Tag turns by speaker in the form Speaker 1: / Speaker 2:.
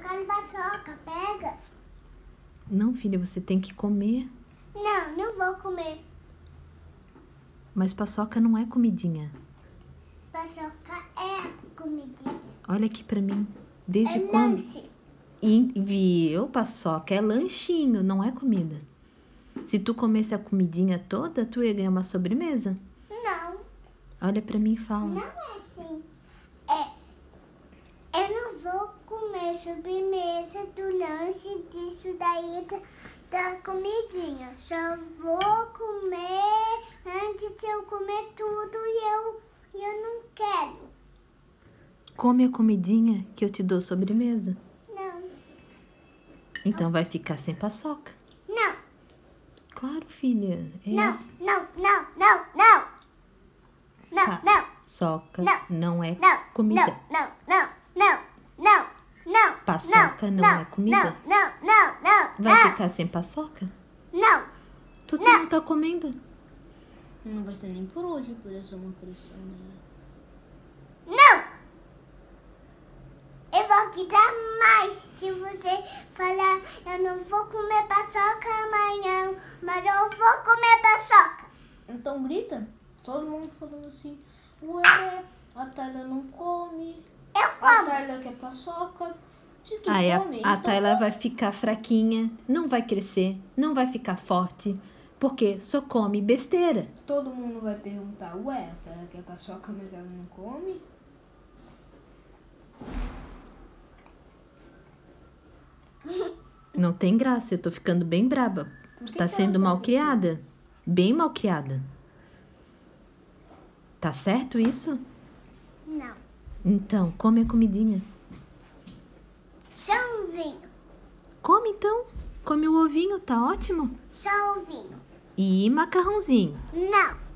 Speaker 1: quero paçoca, pega.
Speaker 2: Não, filha, você tem que comer.
Speaker 1: Não, não vou comer.
Speaker 2: Mas paçoca não é comidinha.
Speaker 1: Paçoca é comidinha.
Speaker 2: Olha aqui pra mim. Desde
Speaker 1: É
Speaker 2: quando?
Speaker 1: lanche.
Speaker 2: Viu, paçoca? É lanchinho, não é comida. Se tu comesse a comidinha toda, tu ia ganhar uma sobremesa.
Speaker 1: Não,
Speaker 2: Olha pra mim e fala.
Speaker 1: não é assim. Eu não vou comer sobremesa do lanche disso daí da comidinha. Só vou comer antes de eu comer tudo e eu não quero.
Speaker 2: Come a comidinha que eu te dou sobremesa.
Speaker 1: Não,
Speaker 2: Então vai ficar sem paçoca.
Speaker 1: não,
Speaker 2: Claro, filha. É
Speaker 1: não,
Speaker 2: assim.
Speaker 1: não, não, não, não. Não, não,
Speaker 2: Paçoca
Speaker 1: Não.
Speaker 2: não é
Speaker 1: não,
Speaker 2: comida.
Speaker 1: não, não, não, não, não.
Speaker 2: Paçoca não é comida?
Speaker 1: Não.
Speaker 2: Vai ficar sem paçoca?
Speaker 1: Não.
Speaker 2: Tu não tá comendo?
Speaker 3: Não vai ser nem por hoje, por essa uma criação.
Speaker 1: Não! Eu vou te dar mais se você falar eu não vou comer paçoca amanhã, mas eu vou comer paçoca.
Speaker 3: Então grita. Todo mundo falando assim. Ué, a Tayla não come.
Speaker 1: Eu
Speaker 3: A
Speaker 1: como.
Speaker 3: Tayla quer paçoca. Se tu
Speaker 2: Aí
Speaker 3: come,
Speaker 2: a
Speaker 3: então
Speaker 2: Tayla vai ficar fraquinha, não vai crescer, não vai ficar forte, porque só come besteira.
Speaker 3: todo mundo vai perguntar. Ué, a Tayla quer paçoca, mas ela não come?
Speaker 2: Não tem graça, eu tô ficando bem braba.
Speaker 3: Por
Speaker 2: Tu
Speaker 3: que
Speaker 2: tá
Speaker 3: que
Speaker 2: sendo
Speaker 3: ela tá
Speaker 2: mal criada, bem mal criada. Tá certo isso?
Speaker 1: Não.
Speaker 2: Então, come a comidinha.
Speaker 1: Só um vinho.
Speaker 2: Come então, come o ovinho, tá ótimo.
Speaker 1: Só um vinho.
Speaker 2: E macarrãozinho.
Speaker 1: Não.